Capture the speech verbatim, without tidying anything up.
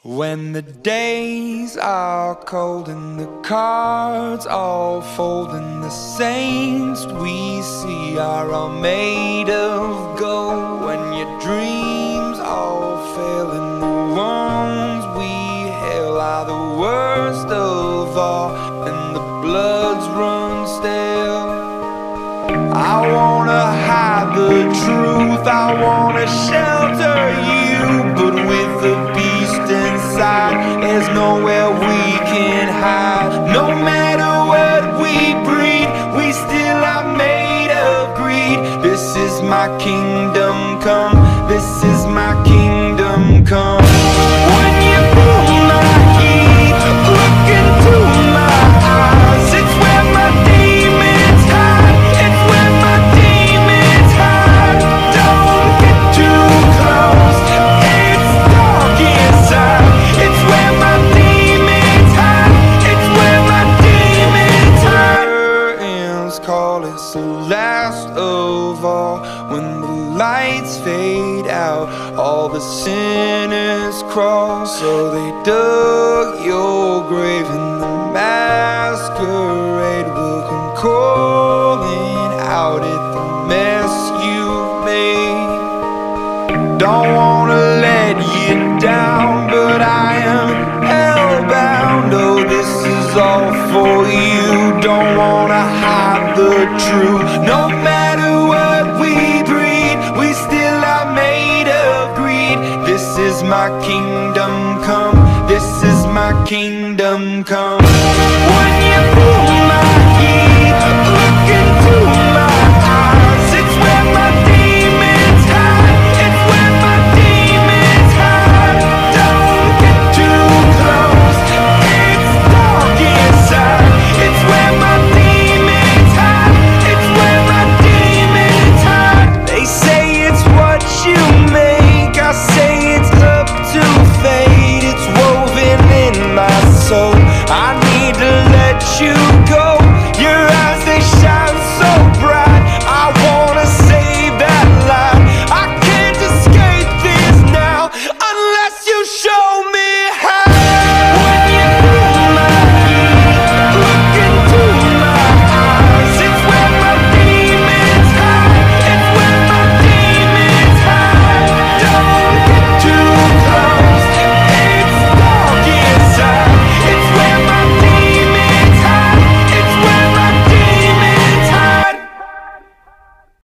When the days are cold and the cards all fold and the saints we see are all made of gold, when your dreams all fail and the wounds we hail are the worst of all and the bloods run stale, I wanna hide the truth, I wanna shelter you, but with the beast inside, there's nowhere we can hide. No matter what we breed, we still are made of greed. This is my kingdom come, this is my kingdom come. When you feel my heat, look into my eyes, it's where my demons hide, it's where my demons hide. Don't get too close, it's dark inside, it's where my demons hide, it's where my demons hide. Curtains call, it's the last of all. When the lights fade out, all the sinners crawl. So they dug your grave and the masquerade will come calling out at the mess you've made. Don't wanna let you down, but I am hellbound. Oh, this is all for you. Don't wanna hide the truth. No matter what we breed, we still are made of greed. This is my kingdom come, this is my kingdom come.